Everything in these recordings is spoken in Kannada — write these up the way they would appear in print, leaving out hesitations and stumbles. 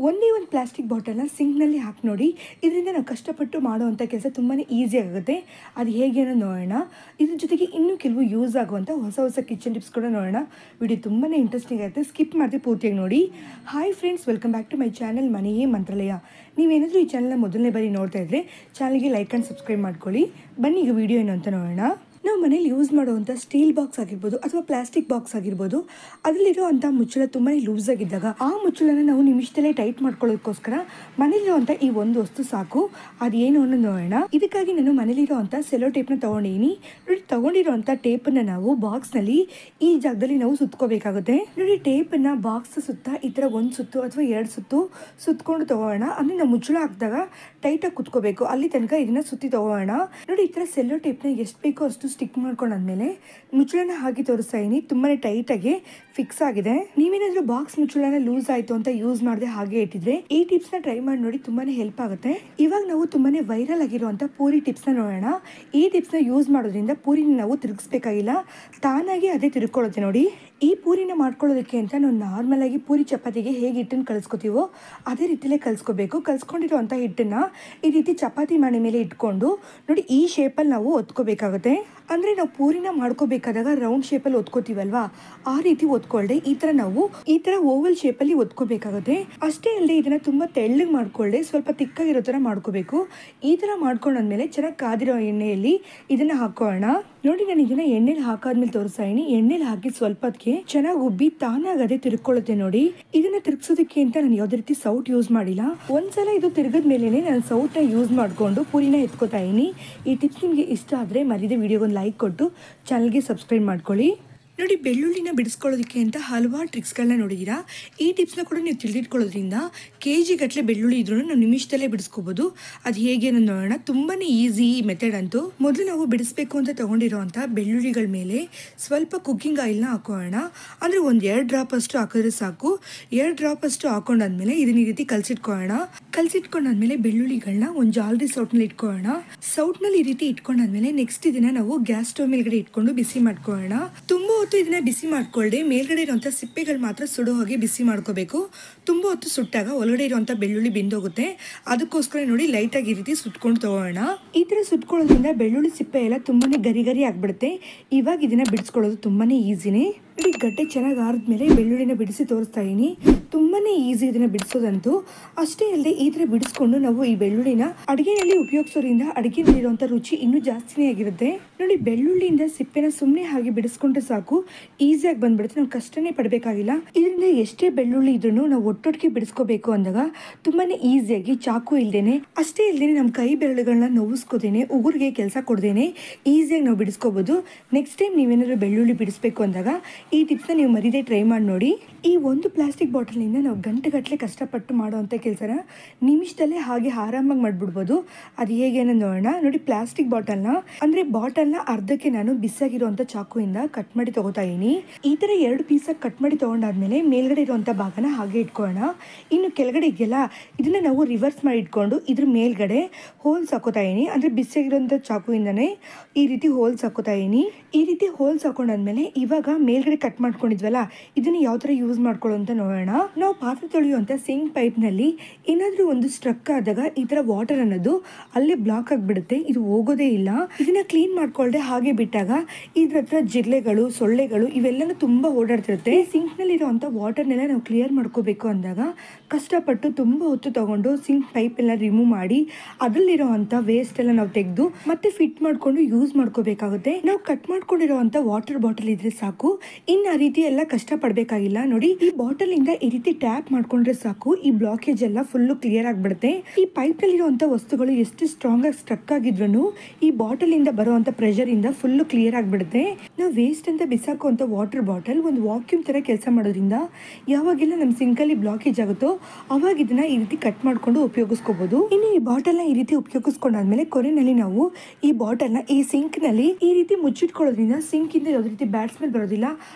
ಒಂದೇ ಒಂದು ಪ್ಲಾಸ್ಟಿಕ್ ಬಾಟಲ್ನ ಸಿಂಕ್ನಲ್ಲಿ ಹಾಕಿ ನೋಡಿ. ಇದರಿಂದ ನಾವು ಕಷ್ಟಪಟ್ಟು ಮಾಡುವಂಥ ಕೆಲಸ ತುಂಬಾ ಈಸಿ ಆಗುತ್ತೆ. ಅದು ಹೇಗೆ ಅನ್ನೋದು ನೋಡೋಣ. ಇದ್ರ ಜೊತೆಗೆ ಇನ್ನೂ ಕೆಲವು ಯೂಸ್ ಆಗುವಂಥ ಹೊಸ ಕಿಚನ್ ಟಿಪ್ಸ್ ಕೂಡ ನೋಡೋಣ. ವಿಡಿಯೋ ತುಂಬಾ ಇಂಟ್ರೆಸ್ಟಿಂಗ್ ಆಗುತ್ತೆ, ಸ್ಕಿಪ್ ಮಾಡಿದ್ರೆ ಪೂರ್ತಿಯಾಗಿ ನೋಡಿ. Hi friends, welcome back to my channel ಮನೆಯೇ ಮಂತ್ರಾಲಯ. ನೀವೇನಾದರೂ ಈ ಚಾನಲ್ನ ಮೊದಲನೇ ಬಾರಿ ನೋಡ್ತಾ ಇದ್ದರೆ ಚಾನಲ್ಗೆ ಲೈಕ್ ಆ್ಯಂಡ್ ಸಬ್ಸ್ಕ್ರೈಬ್ ಮಾಡ್ಕೊಳ್ಳಿ. ಬನ್ನಿ ಈಗ ವಿಡಿಯೋ ಏನು ಅಂತ ನೋಡೋಣ. ನಾವು ಮನೇಲಿ ಯೂಸ್ ಮಾಡುವಂಥ ಸ್ಟೀಲ್ ಬಾಕ್ಸ್ ಆಗಿರ್ಬೋದು ಅಥವಾ ಪ್ಲಾಸ್ಟಿಕ್ ಬಾಕ್ಸ್ ಆಗಿರ್ಬೋದು, ಅದರಲ್ಲಿರುವಂಥ ಮುಚ್ಚಳ ತುಂಬಾ ಲೂಸ್ ಆಗಿದ್ದಾಗ ಆ ಮುಚ್ಚಳನ ನಾವು ನಿಮಿಷದಲ್ಲೇ ಟೈಟ್ ಮಾಡ್ಕೊಳ್ಳೋದಕ್ಕೋಸ್ಕರ ಮನೇಲಿರುವಂಥ ಈ ಒಂದು ವಸ್ತು ಸಾಕು. ಅದೇನು ಅನ್ನೋದು ನೋಡೋಣ. ಇದಕ್ಕಾಗಿ ನಾನು ಮನೇಲಿರುವಂಥ ಸೆಲೋ ಟೇಪ್ನ ತೊಗೊಂಡಿದ್ದೀನಿ ನೋಡಿ. ತೊಗೊಂಡಿರುವಂಥ ಟೇಪನ್ನು ನಾವು ಬಾಕ್ಸ್ನಲ್ಲಿ ಈ ಜಾಗದಲ್ಲಿ ನಾವು ಸುತ್ಕೋಬೇಕಾಗುತ್ತೆ ನೋಡಿ. ಟೇಪನ್ನು ಬಾಕ್ಸ್ ಸುತ್ತ ಈ ಥರ ಒಂದು ಸುತ್ತು ಅಥವಾ 2 ಸುತ್ತು ಸುತ್ಕೊಂಡು ತೊಗೋಣ. ಅಂದರೆ ನಾವು ಮುಚ್ಚಳ ಹಾಕಿದಾಗ ಟೈಟಾಗಿ ಕುತ್ಕೋಬೇಕು, ಅಲ್ಲಿ ತನಕ ಇದನ್ನ ಸುತ್ತಿ ತೊಗೋಣ ನೋಡಿ. ಈ ಥರ ಸೆಲ್ಲೋ ಟೇಪ್ನ ಎಷ್ಟು ಬೇಕೋ ಅಷ್ಟು ಸ್ಟಿಕ್ ಮಾಡ್ಕೊಂಡಾದ್ಮೇಲೆ ಮುಚ್ಚಳನ ಹಾಕಿ ತೋರಿಸ್ತಾ ಇದೀನಿ. ತುಂಬಾ ಟೈಟಾಗಿ ಫಿಕ್ಸ್ ಆಗಿದೆ. ನೀವೇನಾದ್ರೂ ಬಾಕ್ಸ್ ಮುಚ್ಚಳನ ಲೂಸ್ ಆಯ್ತು ಅಂತ ಯೂಸ್ ಮಾಡದೆ ಹಾಗೆ ಇಟ್ಟಿದ್ರೆ ಈ ಟಿಪ್ಸ್ ನ ಟ್ರೈ ಮಾಡಿ ನೋಡಿ, ತುಂಬಾನೇ ಹೆಲ್ಪ್ ಆಗುತ್ತೆ. ಇವಾಗ ನಾವು ತುಂಬಾನೇ ವೈರಲ್ ಆಗಿರುವಂತ ಪೂರಿ ಟಿಪ್ಸ್ ನ ನೋಡೋಣ. ಈ ಟಿಪ್ಸ್ ನ ಯೂಸ್ ಮಾಡೋದ್ರಿಂದ ಪೂರಿನ ನಾವು ತಿರುಗಿಸ್ಬೇಕಾಗಿಲ್ಲ, ತಾನಾಗಿ ಅದೇ ತಿರುಗಿಕೊಳ್ಳುತ್ತೆ ನೋಡಿ. ಈ ಪೂರಿನ ಮಾಡ್ಕೊಳ್ಳೋದಕ್ಕೆ ಅಂತ ನಾವು ನಾರ್ಮಲ್ ಆಗಿ ಪೂರಿ ಚಪಾತಿಗೆ ಹೇಗೆ ಹಿಟ್ಟನ್ನು ಕಲಿಸ್ಕೊತೀವೋ ಅದೇ ರೀತಿಲೇ ಕಲಿಸ್ಕೋಬೇಕು. ಕಲಿಸ್ಕೊಂಡಿರುವಂಥ ಹಿಟ್ಟನ್ನ ಈ ರೀತಿ ಚಪಾತಿ ಮಣೆ ಮೇಲೆ ಇಟ್ಕೊಂಡು ನೋಡಿ, ಈ ಶೇಪಲ್ಲಿ ನಾವು ಒತ್ಕೋಬೇಕಾಗುತ್ತೆ. ಅಂದರೆ ನಾವು ಪೂರಿನ ಮಾಡ್ಕೋಬೇಕಾದಾಗ ರೌಂಡ್ ಶೇಪಲ್ಲಿ ಒತ್ಕೋತೀವಲ್ವಾ, ಆ ರೀತಿ ಒತ್ಕೊಳ್ದೆ ಈ ಥರ ಓವಲ್ ಶೇಪಲ್ಲಿ ಒತ್ಕೋಬೇಕಾಗುತ್ತೆ. ಅಷ್ಟೇ ಅಲ್ಲದೆ ಇದನ್ನ ತುಂಬ ತೆಳ್ಳಗೆ ಮಾಡ್ಕೊಳ್ಳದೆ ಸ್ವಲ್ಪ ತಿಕ್ಕಾಗಿರೋ ಥರ ಮಾಡ್ಕೋಬೇಕು. ಈ ಥರ ಮಾಡ್ಕೊಂಡಾದ್ಮೇಲೆ ಚೆನ್ನಾಗಿ ಕಾದಿರೋ ಎಣ್ಣೆಯಲ್ಲಿ ಇದನ್ನ ಹಾಕೋಣ ನೋಡಿ. ನಾನು ಇದನ್ನ ಎಣ್ಣೆಲಿ ಹಾಕಾದ್ಮೇಲೆ ತೋರಿಸ್ತಾ ಇದೀನಿ. ಎಣ್ಣೆಲಿ ಹಾಕಿ ಸ್ವಲ್ಪ ಹೊತ್ತಿಗೆ ಚೆನ್ನಾಗಿ ಉಬ್ಬಿ ತಾನಾಗದೆ ತಿರ್ಕೊಳ್ಳುತ್ತೆ ನೋಡಿ. ಇದನ್ನ ತಿರ್ಗಿಸೋದಕ್ಕೆ ಅಂತ ನಾನು ಯಾವುದೇ ರೀತಿ ಸೌಟ್ ಯೂಸ್ ಮಾಡಿಲ್ಲ. ಒಂದ್ಸಲ ಇದು ತಿರ್ಗದ ಮೇಲೆ ನಾನು ಸೌಟ್ನ ಯೂಸ್ ಮಾಡಿಕೊಂಡು ಪೂರಿನ ಎತ್ಕೋತಾ ಇದೀನಿ. ಈ ಟಿಪ್ಸ್ ನಿಮಗೆ ಇಷ್ಟ ಆದರೆ ಮರಿದೆ ವಿಡಿಯೋಗೊಂದು ಲೈಕ್ ಕೊಟ್ಟು ಚಾನಲ್ಗೆ ಸಬ್ಸ್ಕ್ರೈಬ್ ಮಾಡ್ಕೊಳ್ಳಿ ನೋಡಿ. ಬೆಳ್ಳುಳ್ಳಿನ ಬಿಡಿಸ್ಕೊಳ್ಳೋದಕ್ಕೆ ಅಂತ ಹಲವಾರು ಟ್ರಿಕ್ಸ್ಗಳನ್ನ ನೋಡಿದ್ದೀರಾ. ಈ ಟಿಪ್ಸ್ನ ಕೂಡ ನೀವು ತಿಳಿದಿಟ್ಕೊಳ್ಳೋದ್ರಿಂದ KG ಗಟ್ಟಲೆ ಬೆಳ್ಳುಳ್ಳಿ ಇದ್ರೂ ನಾವು ನಿಮಿಷದಲ್ಲೇ ಬಿಡಿಸ್ಕೋಬೋದು. ಅದು ಹೇಗೆ ಅನ್ನೋದು ನೋಡೋಣ. ತುಂಬಾ ಈಸಿ ಈ ಮೆಥಡ್ ಅಂತೂ. ಮೊದಲು ನಾವು ಬಿಡಿಸ್ಬೇಕು ಅಂತ ತೊಗೊಂಡಿರೋವಂಥ ಬೆಳ್ಳುಳ್ಳಿಗಳ ಮೇಲೆ ಸ್ವಲ್ಪ ಕುಕ್ಕಿಂಗ್ ಆಯಿಲ್ನ ಹಾಕೋಣ. ಅಂದರೆ ಒಂದು 2 ಡ್ರಾಪ್ ಅಷ್ಟು ಹಾಕಿದ್ರೆ ಸಾಕು. 2 ಡ್ರಾಪ್ ಅಷ್ಟು ಹಾಕೊಂಡಾದ್ಮೇಲೆ ಇದನ್ನ ಈ ರೀತಿ ಕಲಸಿಟ್ಕೊಂಡಾದ್ಮೇಲೆ ಬೆಳ್ಳುಳ್ಳಿಗಳನ್ನ ಒಂದು ಜಾಲರಿ ಸೌಟ್ನಲ್ಲಿ ಇಟ್ಕೊಳ್ಳೋಣ. ಸೌಟ್ನಲ್ಲಿ ಈ ರೀತಿ ಇಟ್ಕೊಂಡಾದ್ಮೇಲೆ ನೆಕ್ಸ್ಟ್ ಇದನ್ನ ನಾವು ಗ್ಯಾಸ್ ಸ್ಟವ್ ಮೇಲ್ಗಡೆ ಇಟ್ಕೊಂಡು ಬಿಸಿ ಮಾಡ್ಕೊಳ್ಳೋಣ. ತುಂಬ ಇದನ್ನ ಬಿಸಿ ಮಾಡ್ಕೊಳ್ಳದೆ ಮೇಲ್ಗಡೆ ಇರುವಂತ ಸಿಪ್ಪೆಗಳು ಮಾತ್ರ ಸುಡೋ ಹಾಗೆ ಬಿಸಿ ಮಾಡ್ಕೋಬೇಕು. ತುಂಬಾ ಹೊತ್ತು ಸುಟ್ಟಾಗ ಒಳಗಡೆ ಇರುವಂತ ಬೆಳ್ಳುಳ್ಳಿ ಬೆಂದೋಗುತ್ತೆ. ಅದಕ್ಕೋಸ್ಕರ ನೋಡಿ ಲೈಟ್ ಆಗಿ ಈ ರೀತಿ ಸುಟ್ಕೊಂಡು ತಗೋಣ. ಈ ತರ ಸುಟ್ಕೊಳ್ಳೋದ್ರಿಂದ ಬೆಳ್ಳುಳ್ಳಿ ಸಿಪ್ಪೆ ಎಲ್ಲ ತುಂಬಾನೇ ಗರಿ ಆಗ್ಬಿಡುತ್ತೆ. ಇವಾಗ ಇದನ್ನ ಬಿಡಿಸ್ಕೊಳ್ಳೋದು ತುಂಬಾನೇ ಈಸಿನೇ ನೋಡಿ. ಗಡ್ಡೆ ಚೆನ್ನಾಗಿ ಆರಿದ್ಮೇಲೆ ಬೆಳ್ಳುಳ್ಳಿನ ಬಿಡಿಸಿ ತೋರಿಸ್ತಾ ಇದೀನಿ. ತುಂಬಾನೇ ಈಸಿ ಇದನ್ನ ಬಿಡಿಸೋದಂತೂ. ಅಷ್ಟೇ ಅಲ್ಲದೆ ಈ ತರ ಬಿಡಿಸ್ಕೊಂಡು ನಾವು ಈ ಬೆಳ್ಳುಳ್ಳಿನ ಅಡುಗೆನಲ್ಲಿ ಉಪಯೋಗಿಸೋದ್ರಿಂದ ಅಡುಗೆನಲ್ಲಿರುವಂತ ರುಚಿ ಇನ್ನೂ ಜಾಸ್ತಿನೇ ಆಗಿರುತ್ತೆ ನೋಡಿ. ಬೆಳ್ಳುಳ್ಳಿಯಿಂದ ಸಿಪ್ಪೆನ ಸುಮ್ಮನೆ ಹಾಗೆ ಬಿಡಿಸ್ಕೊಂಡ್ರೆ ಸಾಕು, ಈಸಿಯಾಗಿ ಬಂದ್ಬಿಡುತ್ತೆ. ನಾವು ಕಷ್ಟನೇ ಪಡಬೇಕಾಗಿಲ್ಲ. ಇದರಿಂದ ಎಷ್ಟೇ ಬೆಳ್ಳುಳ್ಳಿ ಇದ್ರೂ ನಾವು ಒಟ್ಟೊಟ್ಟಿಗೆ ಬಿಡಿಸ್ಕೋಬೇಕು ಅಂದಾಗ ತುಂಬಾನೇ ಈಸಿಯಾಗಿ ಚಾಕು ಇಲ್ದೇನೆ, ಅಷ್ಟೇ ಇಲ್ದೇನೆ ನಮ್ಮ ಕೈ ಬೆರಳುಗಳನ್ನ ನೋವಿಸ್ಕೋದೇನೆ, ಉಗುರಿಗೆ ಕೆಲಸ ಕೊಡ್ದೇನೆ ಈಸಿಯಾಗಿ ನಾವು ಬಿಡಿಸ್ಕೋಬಹುದು. ನೆಕ್ಸ್ಟ್ ಟೈಮ್ ನೀವೇನಾದ್ರು ಬೆಳ್ಳುಳ್ಳಿ ಬಿಡಿಸ್ಬೇಕು ಅಂದಾಗ ಈ ಟಿಪ್ಸ್ನ ನೀವು ಮರಿದೇ ಟ್ರೈ ಮಾಡಿ ನೋಡಿ. ಈ ಒಂದು ಪ್ಲಾಸ್ಟಿಕ್ ಬಾಟಲ್ನಿಂದ ನಾವು ಗಂಟೆಗಟ್ಟಲೆ ಕಷ್ಟಪಟ್ಟು ಮಾಡುವಂಥ ಕೆಲಸನ ನಿಮಿಷದಲ್ಲೇ ಹಾಗೆ ಆರಾಮಾಗಿ ಮಾಡಿಬಿಡ್ಬೋದು. ಅದು ಹೇಗೆ ಅನ್ನೋದು ನೋಡೋಣ ನೋಡಿ. ಪ್ಲಾಸ್ಟಿಕ್ ಬಾಟಲ್ನ ಅರ್ಧಕ್ಕೆ ನಾನು ಬಿಸಾಗಿರುವಂಥ ಚಾಕುವಿಂದ ಕಟ್ ಮಾಡಿ ತಗೋತಾ ಇದೀನಿ. ಈ ಥರ 2 ಪೀಸಾಗಿ ಕಟ್ ಮಾಡಿ ತೊಗೊಂಡಾದ್ಮೇಲೆ ಮೇಲ್ಗಡೆ ಇರುವಂಥ ಭಾಗನ ಹಾಗೆ ಇಟ್ಕೊಳ್ಳೋಣ. ಇನ್ನು ಕೆಳಗಡೆ ಇದೆಯಲ್ಲ, ಇದನ್ನ ನಾವು ರಿವರ್ಸ್ ಮಾಡಿ ಇಟ್ಕೊಂಡು ಇದ್ರ ಮೇಲ್ಗಡೆ ಹೋಲ್ಸ್ ಹಾಕೋತಾ ಇದೀನಿ. ಅಂದರೆ ಬಿಸಾಗಿರೋಂಥ ಚಾಕುವಿಂದನೇ ಈ ರೀತಿ ಹೋಲ್ಸ್ ಹಾಕೋತಾ ಇದೀನಿ. ಈ ರೀತಿ ಹೋಲ್ಸ್ ಹಾಕೊಂಡಾದ್ಮೇಲೆ ಇವಾಗ ಮೇಲ್ಗಡೆ ಕಟ್ ಮಾಡ್ಕೊಂಡಿದ್ವಲ್ಲ, ಇದನ್ನ ಯಾವ ಥರ ಯೂಸ್ ಮಾಡ್ಕೊಳ್ಳೋ ಅಂತ ನೋಡೋಣ. ನಾವು ಪಾತ್ರೆ ತೊಳೆಯುವಂಥ ಸಿಂಕ್ ಪೈಪ್ನಲ್ಲಿ ಏನಾದರೂ ಒಂದು ಸ್ಟ್ರಕ್ ಆದಾಗ ಈ ಥರ ವಾಟರ್ ಅನ್ನೋದು ಅಲ್ಲೇ ಬ್ಲಾಕ್ ಆಗಿಬಿಡುತ್ತೆ. ಇದು ಹೋಗೋದೇ ಇಲ್ಲ. ಇದನ್ನ ಕ್ಲೀನ್ ಮಾಡ್ಕೊಳ್ಳದೆ ಹಾಗೆ ಬಿಟ್ಟಾಗ ಇದ್ರ ಹತ್ರ ಜಿರ್ಲೆಗಳು, ಸೊಳ್ಳೆಗಳು ಇವೆಲ್ಲನೂ ತುಂಬಾ ಓಡಾಡ್ತಿರುತ್ತೆ. ಸಿಂಕ್ನಲ್ಲಿ ಇರುವಂಥ ವಾಟರ್ನೆಲ್ಲ ನಾವು ಕ್ಲಿಯರ್ ಮಾಡ್ಕೋಬೇಕು ಅಂದಾಗ ಕಷ್ಟಪಟ್ಟು ತುಂಬ ಹೊತ್ತು ತಗೊಂಡು ಸಿಂಕ್ ಪೈಪ್ ಎಲ್ಲ ರಿಮೂವ್ ಮಾಡಿ ಅದರಲ್ಲಿರುವಂಥ ವೇಸ್ಟ್ ಎಲ್ಲ ನಾವು ತೆಗೆದು ಮತ್ತೆ ಫಿಟ್ ಮಾಡ್ಕೊಂಡು ಯೂಸ್ ಮಾಡ್ಕೋಬೇಕಾಗುತ್ತೆ. ನಾವು ಕಟ್ ಮಾಡ್ಕೊಂಡಿರುವಂಥ ವಾಟರ್ ಬಾಟಲ್ ಇದ್ರೆ ಸಾಕು, ಇನ್ನು ಆ ರೀತಿ ಎಲ್ಲ ಕಷ್ಟ ಪಡಬೇಕಾಗಿಲ್ಲ ನೋಡಿ. ಈ ಬಾಟಲ್ ಇಂದ ಈ ರೀತಿ ಟ್ಯಾಪ್ ಮಾಡ್ಕೊಂಡ್ರೆ ಸಾಕು, ಈ ಬ್ಲಾಕೇಜ್ ಎಲ್ಲ ಫುಲ್ಲು ಕ್ಲಿಯರ್ ಆಗ್ಬಿಡುತ್ತೆ. ಈ ಪೈಪ್ ನಲ್ಲಿ ಇರುವಂತ ವಸ್ತುಗಳು ಎಷ್ಟು ಸ್ಟ್ರಾಂಗ್ ಆಗಿ ಸ್ಟ್ರಕ್ ಆಗಿದ್ರು ಈ ಬಾಟಲ್ ಇಂದ ಬರುವಂತ ಪ್ರೆಷರ್ ಇಂದ ಫುಲ್ಲು ಕ್ಲಿಯರ್ ಆಗ್ಬಿಡುತ್ತೆ. ನಾವು ವೇಸ್ಟ್ ಅಂತ ಬಿಸಾಕುವಂತ ವಾಟರ್ ಬಾಟಲ್ ಒಂದು ವಾಕ್ಯೂಮ್ ತರ ಕೆಲಸ ಮಾಡೋದ್ರಿಂದ ಯಾವಾಗೆಲ್ಲ ನಮ್ಮ ಸಿಂಕಲ್ಲಿ ಬ್ಲಾಕೇಜ್ ಆಗುತ್ತೋ ಅವಾಗ ಇದನ್ನ ಈ ರೀತಿ ಕಟ್ ಮಾಡ್ಕೊಂಡು ಉಪಯೋಗಿಸ್ಕೋಬಹುದು. ಇನ್ನು ಈ ಬಾಟಲ್ ನ ಈ ರೀತಿ ಉಪಯೋಗಿಸ್ಕೊಂಡಾದ್ಮೇಲೆ ಕೊನೆಯಲ್ಲಿ ನಾವು ಈ ಬಾಟಲ್ ನ ಈ ಸಿಂಕ್ ನಲ್ಲಿ ಈ ರೀತಿ ಮುಚ್ಚಿಟ್ಕೊಳ್ಳೋದ್ರಿಂದ ಸಿಂಕ್ ಇಂದ ಯಾವುದೇ ರೀತಿ ಬ್ಯಾಡ್ ಸ್ಮೆಲ್ ಬರೋದಿಲ್ಲ.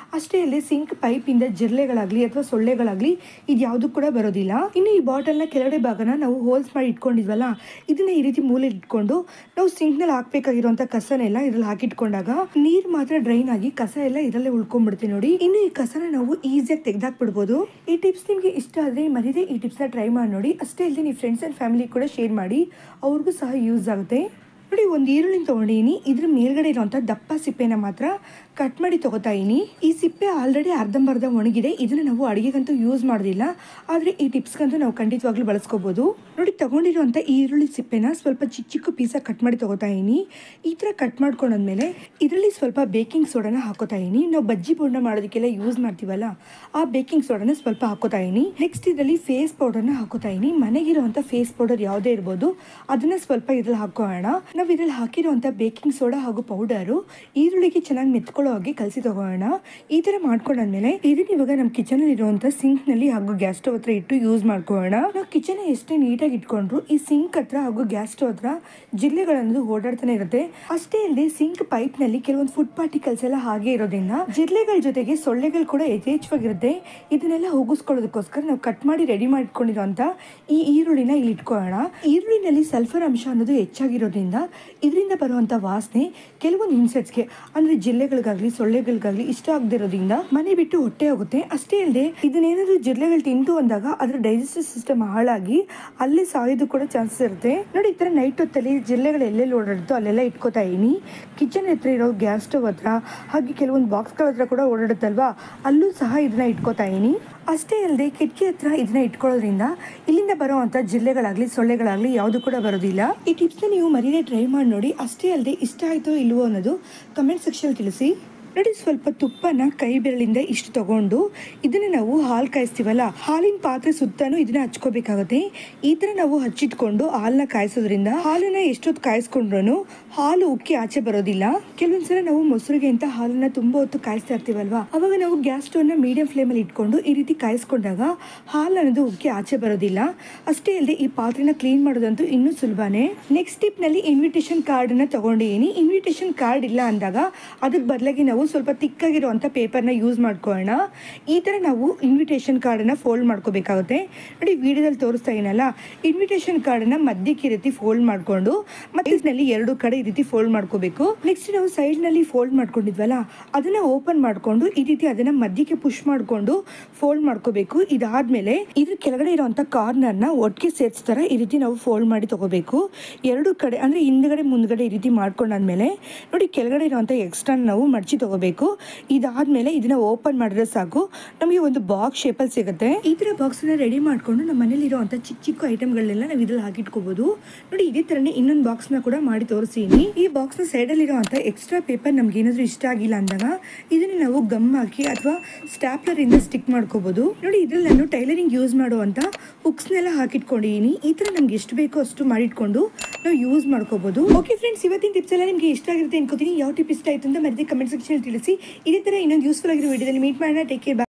ಅಷ್ಟೇ ಅಲ್ಲದೆ ಸಿಂಕ್ ಪೈಪಿಂದ ಜಿರಳೆಗಳಾಗಲಿ ಅಥವಾ ಸೊಳ್ಳೆಗಳಾಗಲಿ ಇದು ಯಾವುದು ಕೂಡ ಬರೋದಿಲ್ಲ. ಇನ್ನು ಈ ಬಾಟಲ್ನ ಕೆಳಗಡೆ ಭಾಗನ ನಾವು ಹೋಲ್ಸ್ ಮಾಡಿ ಇಟ್ಕೊಂಡಿದ್ವಲ್ಲ, ಇದನ್ನ ಈ ರೀತಿ ಮೂಲೆ ಇಟ್ಕೊಂಡು ನಾವು ಸಿಂಕ್ನಲ್ಲಿ ಹಾಕ್ಬೇಕಾಗಿರುವಂಥ ಕಸನೆಲ್ಲ ಇದ್ರಲ್ಲಿ ಹಾಕಿಟ್ಕೊಂಡಾಗ ನೀರು ಮಾತ್ರ ಡ್ರೈನ್ ಆಗಿ ಕಸ ಎಲ್ಲ ಇದರಲ್ಲೇ ಉಳ್ಕೊಂಡ್ಬಿಡುತ್ತೆ ನೋಡಿ. ಇನ್ನು ಈ ಕಸನ ನಾವು ಈಸಿಯಾಗಿ ತೆಗೆದಾಕ್ಬಿಡ್ಬೋದು. ಈ ಟಿಪ್ಸ್ ನಿಮಗೆ ಇಷ್ಟ ಆದರೆ ಮರೀದೆ ಈ ಟಿಪ್ಸ್ನ ಟ್ರೈ ಮಾಡಿ ನೋಡಿ. ಅಷ್ಟೇ ಅಲ್ಲದೆ ನೀವು ಫ್ರೆಂಡ್ಸ್ ಆ್ಯಂಡ್ ಫ್ಯಾಮಿಲಿ ಕೂಡ ಶೇರ್ ಮಾಡಿ, ಅವ್ರಿಗೂ ಸಹ ಯೂಸ್ ಆಗುತ್ತೆ ನೋಡಿ. ಒಂದು ಈರುಳ್ಳಿನ ತೊಗೊಂಡಿನಿ, ಇದ್ರ ಮೇಲ್ಗಡೆ ಇರೋಂಥ ದಪ್ಪ ಸಿಪ್ಪೆನ ಮಾತ್ರ ಕಟ್ ಮಾಡಿ ತೊಗೋತಾ ಇದೀನಿ. ಈ ಸಿಪ್ಪೆ ಆಲ್ರೆಡಿ ಅರ್ಧಂಬರ್ಧ ಒಣಗಿದೆ, ಇದನ್ನು ನಾವು ಅಡುಗೆಗಂತೂ ಯೂಸ್ ಮಾಡೋದಿಲ್ಲ, ಆದರೆ ಈ ಟಿಪ್ಸ್ಗಂತೂ ನಾವು ಖಂಡಿತವಾಗ್ಲೂ ಬಳಸ್ಕೋಬೋದು ನೋಡಿ. ತಗೊಂಡಿರುವಂಥ ಈ ಈರುಳ್ಳಿ ಸಿಪ್ಪೆನ ಸ್ವಲ್ಪ ಚಿಕ್ಕ ಚಿಕ್ಕ ಪೀಸಾಗಿ ಕಟ್ ಮಾಡಿ ತೊಗೋತಾ ಇದೀನಿ. ಈ ಥರ ಕಟ್ ಮಾಡ್ಕೊಂಡಾದ್ಮೇಲೆ ಇದರಲ್ಲಿ ಸ್ವಲ್ಪ ಬೇಕಿಂಗ್ ಸೋಡಾನ ಹಾಕೋತಾ ಇದೀನಿ. ನಾವು ಬಜ್ಜಿ ಬೋಂಡ ಮಾಡೋದಕ್ಕೆಲ್ಲ ಯೂಸ್ ಮಾಡ್ತೀವಲ್ಲ, ಆ ಬೇಕಿಂಗ್ ಸೋಡಾನ ಸ್ವಲ್ಪ ಹಾಕೋತಾ ಇದೀನಿ. ನೆಕ್ಸ್ಟ್ ಇದರಲ್ಲಿ ಫೇಸ್ ಪೌಡರ್ನ ಹಾಕೋತಾ ಇದೀನಿ. ಮನೆಗಿರುವಂಥ ಫೇಸ್ ಪೌಡರ್ ಯಾವುದೇ ಇರ್ಬೋದು, ಅದನ್ನ ಸ್ವಲ್ಪ ಇದ್ರಲ್ಲಿ ಹಾಕೋಣ. ನಾವು ಇದರಲ್ಲಿ ಹಾಕಿರುವಂಥ ಬೇಕಿಂಗ್ ಸೋಡಾ ಹಾಗೂ ಪೌಡರು ಈರುಳ್ಳಿಗೆ ಚೆನ್ನಾಗಿ ಮೆತ್ಕೊಳ್ಳೋ ಹಾಗೆ ಕಲಸಿ ತಗೋಣ. ಈ ಥರ ಮಾಡ್ಕೊಂಡಾದ್ಮೇಲೆ ಇದನ್ನ ಇವಾಗ ನಮ್ಮ ಕಿಚನಲ್ಲಿ ಇರುವಂಥ ಸಿಂಕ್ನಲ್ಲಿ ಹಾಗೂ ಗ್ಯಾಸ್ ಸ್ಟವ್ ಹತ್ರ ಇಟ್ಟು ಯೂಸ್ ಮಾಡ್ಕೊಳ್ಳೋಣ. ನಾವು ಕಿಚನ್ ಎಷ್ಟೇ ನೀಟಾಗಿ ಇಟ್ಕೊಂಡ್ರು ಈ ಸಿಂಕ್ ಹತ್ರ ಹಾಗೂ ಗ್ಯಾಸ್ ಸ್ಟವ್ ಹತ್ರ ಜಿರಳೆಗಳನ್ನೋದು ಓಡಾಡ್ತಾನೆ ಇರುತ್ತೆ. ಅಷ್ಟೇ ಅಲ್ಲದೆ ಸಿಂಕ್ ಪೈಪ್ನಲ್ಲಿ ಕೆಲವೊಂದು ಫುಡ್ ಪಾರ್ಟಿಕಲ್ಸ್ ಎಲ್ಲ ಹಾಗೆ ಇರೋದ್ರಿಂದ ಜಿರಳೆಗಳ ಜೊತೆಗೆ ಸೊಳ್ಳೆಗಳು ಕೂಡ ಯಥೇಚ್ಛವಾಗಿರುತ್ತೆ. ಇದನ್ನೆಲ್ಲ ಹೋಗಿಸ್ಕೊಳ್ಳೋದಕ್ಕೋಸ್ಕರ ನಾವು ಕಟ್ ಮಾಡಿ ರೆಡಿ ಮಾಡಿಕೊಂಡಿರುವಂಥ ಈ ಈರುಳ್ಳಿನ ಇಲ್ಲಿ ಇಟ್ಕೊಳ್ಳೋಣ. ಈರುಳ್ಳಿನಲ್ಲಿ ಸಲ್ಫರ್ ಅಂಶ ಅನ್ನೋದು ಹೆಚ್ಚಾಗಿರೋದ್ರಿಂದ ಇದರಿಂದ ಬರುವಂಥ ವಾಸನೆ ಕೆಲವೊಂದು ಇನ್ಸೆಕ್ಟ್ಸ್ಗೆ ಅಂದರೆ ಜಿರಳೆಗಳಿಗಾಗಲಿ ಸೊಳ್ಳೆಗಳಿಗಾಗಲಿ ಇಷ್ಟ ಆಗದಿರೋದ್ರಿಂದ ಮನೆ ಬಿಟ್ಟು ಹೊಟ್ಟೆ ಹೋಗುತ್ತೆ. ಅಷ್ಟೇ ಅಲ್ಲದೆ ಇದನ್ನೇನಾದ್ರೂ ಜಿರಳೆಗಳು ತಿಂತು ಅಂದಾಗ ಅದರ ಡೈಜೆಸ್ಟಿವ್ ಸಿಸ್ಟಮ್ ಹಾಳಾಗಿ ಅಲ್ಲೇ ಸಾಯೋದು ಕೂಡ ಚಾನ್ಸಸ್ ಇರುತ್ತೆ ನೋಡಿ. ಈ ಥರ ನೈಟ್ ಹೊತ್ತಲ್ಲಿ ಜಿರಳೆಗಳು ಎಲ್ಲೆಲ್ಲಿ ಓಡಾಡುತ್ತೋ ಅಲ್ಲೆಲ್ಲ ಇಟ್ಕೋತಾ ಇದೀನಿ. ಕಿಚನ್ ಹತ್ರ ಇರೋ ಗ್ಯಾಸ್ ಸ್ಟವ್ ಹತ್ರ ಹಾಗೆ ಕೆಲವೊಂದು ಬಾಕ್ಸ್ಗಳ ಹತ್ರ ಕೂಡ ಓಡಾಡುತ್ತಲ್ವಾ, ಅಲ್ಲೂ ಸಹ ಇದನ್ನ ಇಟ್ಕೋತಾ ಇದೀನಿ. ಅಷ್ಟೇ ಅಲ್ಲದೆ ಕಿಟಕಿ ಹತ್ರ ಇದನ್ನ ಇಟ್ಕೊಳ್ಳೋದ್ರಿಂದ ಇಲ್ಲಿಂದ ಬರುವಂಥ ಜಿರಳೆಗಳಾಗಲಿ ಸೊಳ್ಳೆಗಳಾಗಲಿ ಯಾವುದು ಕೂಡ ಬರೋದಿಲ್ಲ. ಈ ಟಿಪ್ಸ್ನ ನೀವು ಮರೀದೆ ಟ್ರೈ ಮಾಡಿ ನೋಡಿ. ಅಷ್ಟೇ ಅಲ್ಲದೆ ಇಷ್ಟ ಆಯಿತೋ ಇಲ್ವೋ ಅನ್ನೋದು ಕಮೆಂಟ್ ಸೆಕ್ಷನ್ ತಿಳಿಸಿ ನೋಡಿ. ಸ್ವಲ್ಪ ತುಪ್ಪನ ಕೈ ಬೆರಳಿಂದ ಇಷ್ಟು ತಗೊಂಡು ಇದನ್ನ ನಾವು ಹಾಲು ಕಾಯಿಸ್ತೀವಲ್ಲ, ಹಾಲಿನ ಪಾತ್ರೆ ಸುತ್ತಾನು ಇದನ್ನ ಹಚ್ಕೋಬೇಕಾಗುತ್ತೆ. ಈ ಥರ ನಾವು ಹಚ್ಚಿಟ್ಕೊಂಡು ಹಾಲನ್ನ ಕಾಯಿಸೋದ್ರಿಂದ ಹಾಲನ್ನ ಎಷ್ಟೊತ್ತು ಕಾಯಿಸ್ಕೊಂಡ್ರು ಹಾಲು ಉಕ್ಕಿ ಆಚೆ ಬರೋದಿಲ್ಲ. ಕೆಲವೊಂದ್ಸಲ ನಾವು ಮೊಸರಿಗೆ ಅಂತ ಹಾಲನ್ನ ತುಂಬಾ ಹೊತ್ತು ಕಾಯಿಸ್ತಾ ಇರ್ತೀವಲ್ವಾ, ಅವಾಗ ನಾವು ಗ್ಯಾಸ್ ಸ್ಟವ್ನ ಮೀಡಿಯಂ ಫ್ಲೇಮಲ್ಲಿ ಇಟ್ಕೊಂಡು ಈ ರೀತಿ ಕಾಯಿಸ್ಕೊಂಡಾಗ ಹಾಲು ಅನ್ನೋದು ಉಕ್ಕಿ ಆಚೆ ಬರೋದಿಲ್ಲ. ಅಷ್ಟೇ ಅಲ್ಲದೆ ಈ ಪಾತ್ರೆನ ಕ್ಲೀನ್ ಮಾಡೋದಂತೂ ಇನ್ನೂ ಸುಲಭನೇ. ನೆಕ್ಸ್ಟ್ ಟಿಪ್ ನಲ್ಲಿ ಇನ್ವಿಟೇಷನ್ ಕಾರ್ಡ್ ಅನ್ನ ತಗೊಂಡಿದ್ದೀನಿ. ಇನ್ವಿಟೇಷನ್ ಕಾರ್ಡ್ ಇಲ್ಲ ಅಂದಾಗ ಅದಕ್ಕೆ ಬದಲಾಗಿ ನಾವು ಸ್ವಲ್ಪ ತಿಕ್ಕಾಗಿರುವಂಥ ಪೇಪರ್ನ ಯೂಸ್ ಮಾಡ್ಕೊಳ್ಳೋಣ. ಈ ಥರ ನಾವು ಇನ್ವಿಟೇಷನ್ ಕಾರ್ಡನ್ನು ಫೋಲ್ಡ್ ಮಾಡ್ಕೋಬೇಕಾಗುತ್ತೆ ನೋಡಿ. ವಿಡಿಯೋದಲ್ಲಿ ತೋರಿಸ್ತಾ ಏನಲ್ಲ, ಇನ್ವಿಟೇಷನ್ ಕಾರ್ಡನ್ನು ಮಧ್ಯಕ್ಕೆ ಈ ರೀತಿ ಫೋಲ್ಡ್ ಮಾಡಿಕೊಂಡು ಮತ್ತೆ ಇದರಲ್ಲಿ ಎರಡು ಕಡೆ ಈ ರೀತಿ ಫೋಲ್ಡ್ ಮಾಡ್ಕೋಬೇಕು. ನೆಕ್ಸ್ಟ್ ನಾವು ಸೈಡ್ನಲ್ಲಿ ಫೋಲ್ಡ್ ಮಾಡ್ಕೊಂಡಿದ್ವಲ್ಲ, ಅದನ್ನು ಓಪನ್ ಮಾಡಿಕೊಂಡು ಈ ರೀತಿ ಅದನ್ನು ಮಧ್ಯಕ್ಕೆ ಪುಷ್ ಮಾಡಿಕೊಂಡು ಫೋಲ್ಡ್ ಮಾಡ್ಕೋಬೇಕು. ಇದಾದ್ಮೇಲೆ ಇದ್ರ ಕೆಳಗಡೆ ಇರುವಂಥ ಕಾರ್ನರ್ನ ಒಟ್ಟಿಗೆ ಸೇರಿಸ್ತಾರ ಈ ರೀತಿ ನಾವು ಫೋಲ್ಡ್ ಮಾಡಿ ತಗೋಬೇಕು. ಎರಡು ಕಡೆ ಅಂದರೆ ಹಿಂದ್ಗಡೆ ಮುಂದ್ಗಡೆ ಈ ರೀತಿ ಮಾಡ್ಕೊಂಡಾದ್ಮೇಲೆ ನೋಡಿ ಕೆಳಗಡೆ ಇರುವಂಥ ಎಕ್ಸ್ಟ್ರಾ ನಾವು ಮಡಚಿ ತಗೋಬೇಕು. ಇದಾದ್ಮೇಲೆ ಇದನ್ನ ಓಪನ್ ಮಾಡಿದ್ರೆ ಸಾಕು, ನಮಗೆ ಒಂದು ಬಾಕ್ಸ್ ಶೇಪಲ್ಲಿ ಸಿಗುತ್ತೆ. ಈ ತರ ಬಾಕ್ಸ್ ನ ರೆಡಿ ಮಾಡ್ಕೊಂಡು ನಮ್ಮ ಮನೇಲಿ ಇರುವಂತ ಚಿಕ್ಕ ಚಿಕ್ಕ ಐಟಮ್ಗಳನ್ನೆಲ್ಲ ನಾವು ಇದ್ರಲ್ಲಿ ಹಾಕಿಟ್ಕೋಬಹುದು ನೋಡಿ. ಇದೇ ತರನೇ ಇನ್ನೊಂದು ಬಾಕ್ಸ್ ನ ಕೂಡ ಮಾಡಿ ತೋರಿಸ್ತೀನಿ. ಈ ಬಾಕ್ಸ್ ನ ಸೈಡ್ ಅಲ್ಲಿ ಇರುವಂತ ಎಕ್ಸ್ಟ್ರಾ ಪೇಪರ್ ನಮ್ಗೆ ಏನಾದ್ರು ಇಷ್ಟ ಆಗಿಲ್ಲ ಅಂದಾಗ ಇದನ್ನ ನಾವು ಗಮ್ ಹಾಕಿ ಅಥವಾ ಸ್ಟಾಪ್ಲರ್ ಇಂದ ಸ್ಟಿಕ್ ಮಾಡ್ಕೋಬಹುದು ನೋಡಿ. ಇದ್ರಲ್ಲಿ ನಾನು ಟೈಲರಿಂಗ್ ಯೂಸ್ ಮಾಡುವಂತ ಹುಕ್ಸ್ ನೆಲ್ಲ ಹಾಕಿಟ್ಕೊಂಡಿದೀನಿ. ಈ ತರ ನಮ್ಗೆ ಎಷ್ಟು ಬೇಕೋ ಅಷ್ಟು ಮಾಡಿಟ್ಕೊಂಡು ನಾವು ಯೂಸ್ ಮಾಡ್ಕೋಬಹುದು. ಓಕೆ ಫ್ರೆಂಡ್ಸ್, ಇವತ್ತಿನ ಟಿಪ್ಸ್ ಎಲ್ಲ ನಿಮ್ಗೆ ಇಷ್ಟ ಆಗಿರುತ್ತೆ ಅನ್ಕೋತೀನಿ. ಯಾವ ಟಿಪ್ ಇಷ್ಟ ಆಯ್ತು ಅಂತ ಮಧ್ಯೆ ಕಮೆಂಟ್ ಸೆಕ್ಷನ್ ತಿಳಿಸಿ. ಇದೇ ತರ ಇನ್ನೊಂದು ಯೂಸ್ಫುಲ್ ಆಗಿರೋ ವಿಡಿಯೋದಲ್ಲಿ ಮೀಟ್ ಮಾಡೋಣ. Take care.